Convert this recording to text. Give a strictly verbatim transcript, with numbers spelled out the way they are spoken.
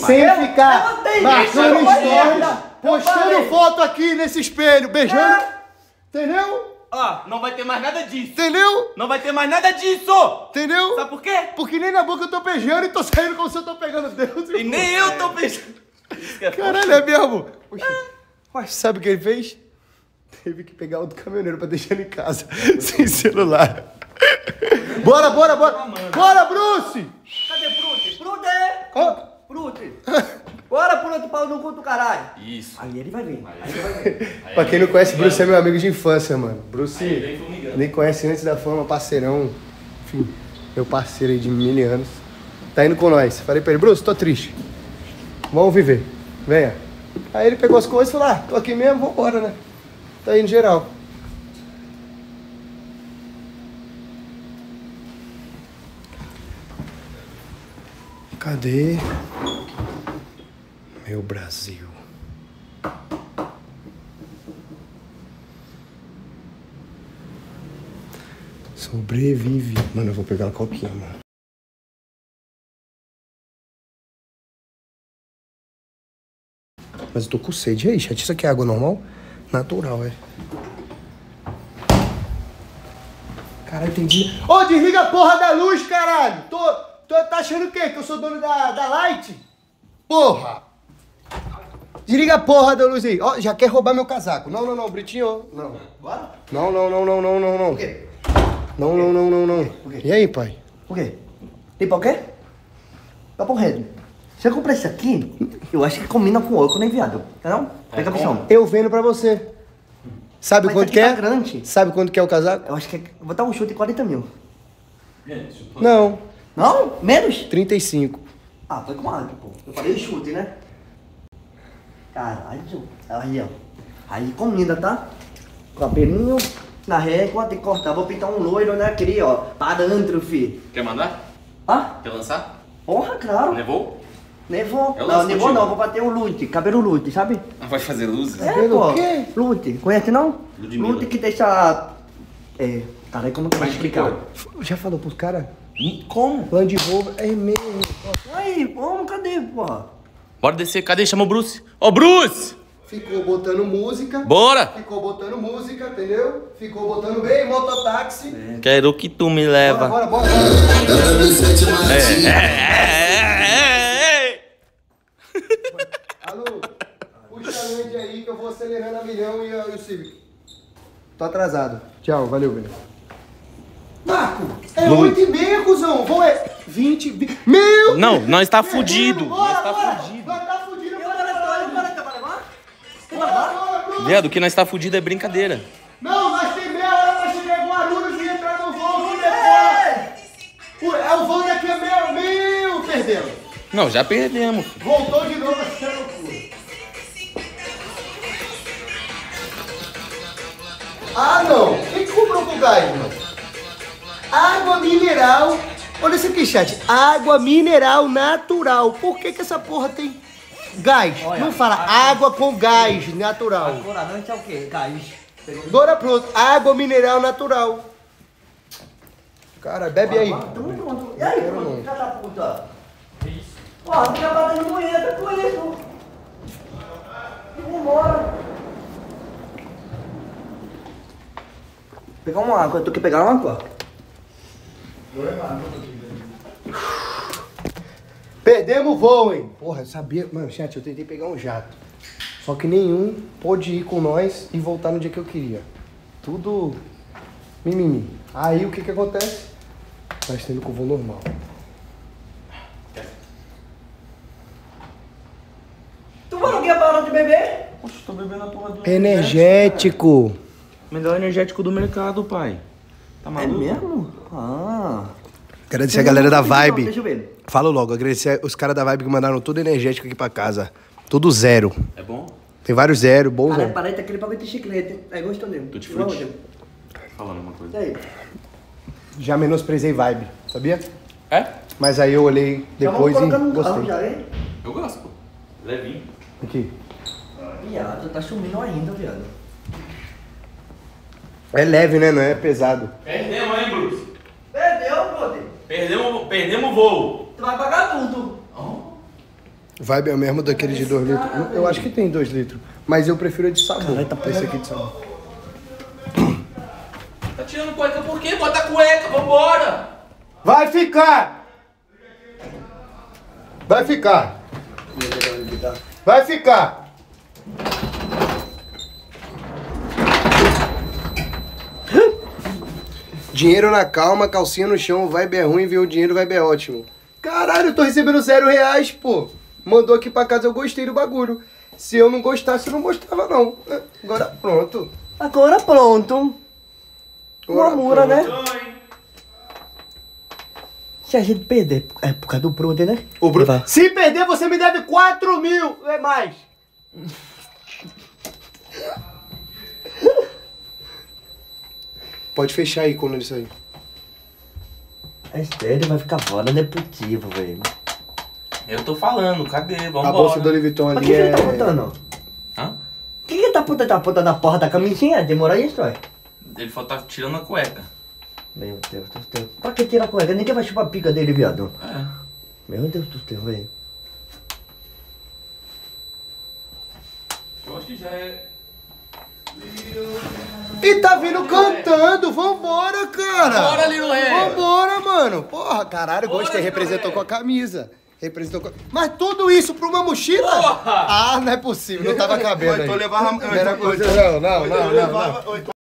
Sem eu, ficar eu marcando stories, postando falei. foto aqui nesse espelho, beijando. É. Entendeu? Ó, não vai ter mais nada disso. Entendeu? Não vai ter mais nada disso. Entendeu? Sabe por quê? Porque nem na boca eu tô beijando e tô saindo como se eu tô pegando Deus. E nem eu tô beijando. Caralho, é mesmo? Poxa, mas sabe o que ele fez? Teve que pegar outro caminhoneiro pra deixar ele em casa, sem celular. Bora, bora, bora! Bora, Bruce! Cadê Brute? Brute! Oh. Brute! Bora, Brute, pau no cu do caralho! Isso. Aí ele vai vir. Aí ele vai vir. Pra quem não conhece, Bruce é meu amigo de infância, mano. Bruce nem conhece antes da fama, parceirão. Enfim, meu parceiro aí de mil anos. Tá indo com nós. Falei pra ele, Bruce, tô triste. Vamos viver. Venha. Aí ele pegou as coisas e falou, ah, tô aqui mesmo, vambora, né? Tá indo geral. Cadê meu Brasil? Sobrevive. Mano, eu vou pegar a copinha, mano. Mas eu tô com sede. E aí, chat? Isso aqui é água normal? Natural, é. Caralho, entendi. Ô, oh, desliga a porra da luz, caralho! Tô, tô, tá achando o quê? Que eu sou dono da, da Light? Porra! Desliga a porra da luz aí. Ó, oh, já quer roubar meu casaco. Não, não, não, Britinho. Não. Bora? Não, não, não, não, não, não, não. O quê? Não, não, não, não, não. O quê? E aí, pai? O quê? Tipo o quê? Papo reto. Se eu comprar isso aqui, eu acho que combina com oco, nem viado. Não? Pega a visão. Eu vendo pra você. Sabe Mas quanto aqui que é? tá grande. Sabe quanto que é o casaco? Eu acho que é... Eu vou dar um chute de quarenta mil. Não, Não? Menos? trinta e cinco. Ah, foi com água, pô. Eu falei chute, né? Caralho. Aí, ó. Aí combina, tá? Cabelinho na régua, tem que cortar. Vou pintar um loiro, né? Aquele, ó. Parântro, fi. Quer mandar? Ah? Quer lançar? Porra, claro. Levou? Nevou. Eu Não, lanço nevou contigo. não. Vou bater o lute. Cabelo lute, sabe? Vai fazer luzes? É, Cabelo pô. o quê? Lute. Conhece, não? Ludmilla. Lute que deixa... É... Caralho, como que eu vou Mas que explicar? cor? Já falou pros caras? Como? Land Rover é mesmo. Aí, vamos, cadê, porra? Bora descer. Cadê? Chama o Bruce. Ô, Bruce! Ficou botando música. Bora! Ficou botando música, entendeu? Ficou botando bem, mototáxi. É. Quero que tu me leva. Bora, bora, bora. bora. É, é, é, é. Alô, puxa a lente aí que eu vou acelerando a milhão e, a- e o Civic. Tô atrasado. Tchau, valeu, velho. Marco, é Lu- oito e meia, cuzão. Vou é vinte, vinte. Meu Não, Deus! nós tá Perdemos, fudido. Bora, Nós tá bora. fudido. Nós tá fudido. Eu Bora, vou levar, bora, eu vou levar, vai levar? Você vai bora, levar? bora, Bruno. Viado, o que nós tá fudido é brincadeira. Não, nós tem meia hora pra chegar em Guarulhos e entrar no voo. É, é o voo daqui a meia... Meu, perdemos. Não, já perdemos. Voltou de novo essa loucura. Ah, não. Quem comprou com gás, mano? Água mineral. Olha isso aqui, chat. Água mineral natural. Por que que essa porra tem gás? Olha, não fala aqui. água com gás natural. Corante é o quê? Gás. Pegou- Agora pronto. Água mineral natural. Cara, bebe aí. Tamo junto. E aí, quero pronto, não. filha da puta? Ó, fica batendo punheta com isso. Vambora. Pegar uma água. Tu quer pegar uma água? Perdemos o voo, hein? Porra, eu sabia. Mano, chat, eu tentei pegar um jato. Só que nenhum pôde ir com nós e voltar no dia que eu queria. Tudo mimimi. Aí o que que acontece? Nós tendo com o voo normal. Tu falou que ia parar de beber? Poxa, tô bebendo a porra do Energético. Melhor energético do mercado, pai. Tá É maluco? mesmo? Ah. Agradecer a galera da Vibe. Deixa eu ver. Falo logo, agradecer os caras da Vibe que mandaram tudo energético aqui pra casa. Tudo zero. É bom? Tem vários zero, bons, Cara, né? parece aquele bagulho de chiclete. É gostoso mesmo. Tutti Igual frutti. hoje. Falando uma E coisa. aí? Já menosprezei Vibe, sabia? É? Mas aí eu olhei Já depois vamos e colocando no carro gostei. já, hein? Eu gosto, pô. Levinho. Aqui. Viado, tá sumindo ainda, viado. É leve, né? Não é pesado. Perdemos, hein, Bruce? Perdeu, brother. Perdemos, perdemos o voo. Tu vai pagar tudo. Vibe é o mesmo daquele de dois litros. Eu acho que tem dois litros. Mas eu prefiro a de sabor. Caralho, tá esse aqui de sabor. Tá tirando cueca por quê? Bota a cueca, vambora! Vai ficar! Vai ficar! Vai ficar! Dinheiro na calma, calcinha no chão, vibe é ruim, viu o dinheiro, vibe é ótimo. Caralho, eu tô recebendo zero reais, pô. Mandou aqui pra casa, eu gostei do bagulho. Se eu não gostasse, eu não gostava, não. Agora pronto. Agora pronto. Uma mura, né? Se a gente perder, é por causa do Bruno, né? O Bruno. Se perder, você me deve quatro mil, não é mais. Pode fechar aí quando ele sair. É sério, vai ficar foda, não é possível, velho. Eu tô falando, cadê? Vambora. A bolsa do Louis Vuitton Mas ali que que é... ele tá apontando? Hã? O que que ele tá apontando? Tá apontando a porra da camisinha? Demora isso, ué? Ele falou que tá tirando a cueca. Meu Deus do céu. Pra que tirar a cueca? Ninguém vai chupar a pica dele, viado. É. Meu Deus do céu, velho. Eu acho que já é... E tá vindo cantando, vambora, cara! Bora, Lil Ré! Vambora, mano! Porra, caralho, Bora, gostei, Lil representou Ré. com a camisa. Representou com... Mas tudo isso pra uma mochila? Porra! Ah, não é possível, não tava cabendo aí. Então levava... Não era coisa, não, não, não, não, não.